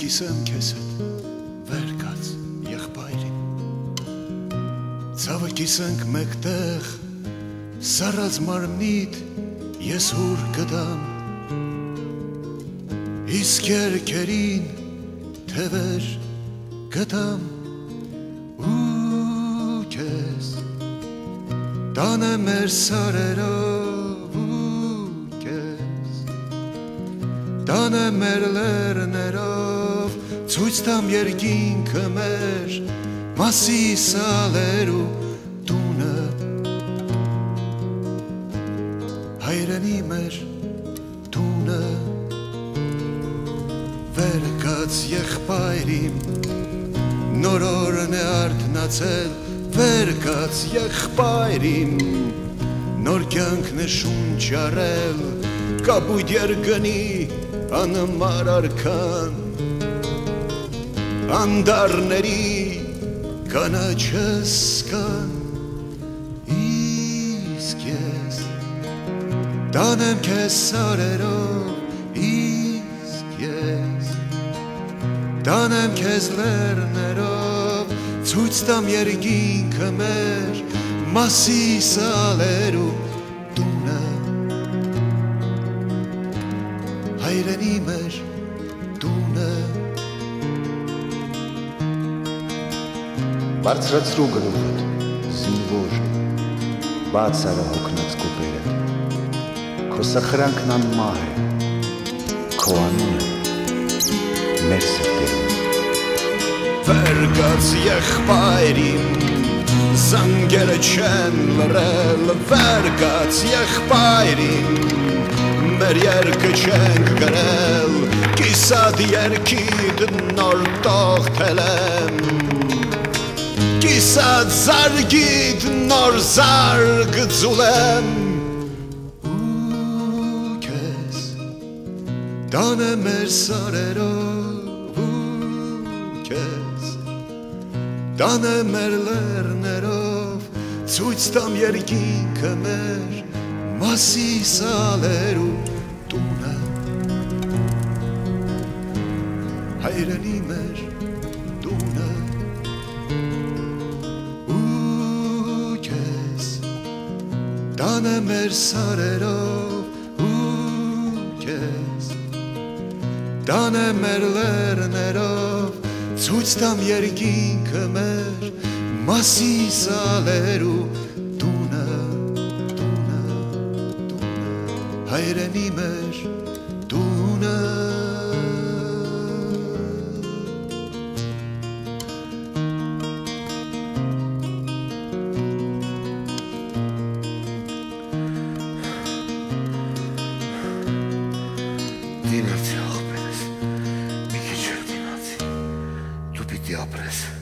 կիսեմ քեզ հետ վեր կաց եղբայրին ցավը կիսենք մեկտեղ սառած մարմնիդ ես հուր կդամ իսկ երկերին թևեր կտամ ու քեզ տանեմ մեր սարերով ու քեզ տանեմ մեր լեռներով ցույց տամ երկինքը մեր մասի սալերու տունը հայրենի մեր տունը վեր կաց եղբայրիմ նոր օրն է արթնացել վեր կաց եղբայրիմ նոր կյանքն է շունչ առել կապույտ երկնի անմար արքան անդարների կանաչս կան իսկ ես տանեմ քեզ սարերով իսկ ես տանեմ քեզ լեռներով ցույց տամ երկինքը մեր մասի սալերու տունը հայրենի մեր տունը բարձրացրու գլուխդ զինվոր բաց արա հոգնած կոպերը քո սխրանքն անմահ է քո անունը մեր սրտերում վեր կաց եղբայրիմ զանգերը չեն լռել վեր կաց եղբայրիմ մեր երկը չենք գրել կիսատ երկիդ նոր տողթել եմ կիսատ զարգիդ նոր զարգ ձուլեմ ու քեզ տանեմ մեր սարերով ու քեզ տանեմ մեր լեռներով ցույց տամ երկինքը մեր մասի սալերու տունը հայրենի մեր տունը ու քեզ տանեմ մեր սարերով ու քեզ տանեմ մեր լեռներով ցույց տամ երկինքը մեր մասի սալերու տունը հայրենի մեր տունը դինացի աղբերս մի քիչ էլ դինացի դու պիտի ապրես